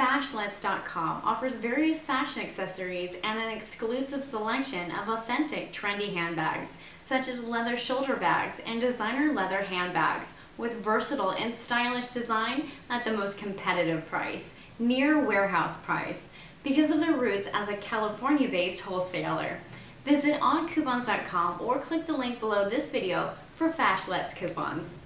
Fashlets.com offers various fashion accessories and an exclusive selection of authentic, trendy handbags, such as leather shoulder bags and designer leather handbags with versatile and stylish design at the most competitive price, near warehouse price, because of their roots as a California-based wholesaler. Visit oncoupons.com or click the link below this video for Fashlets coupons.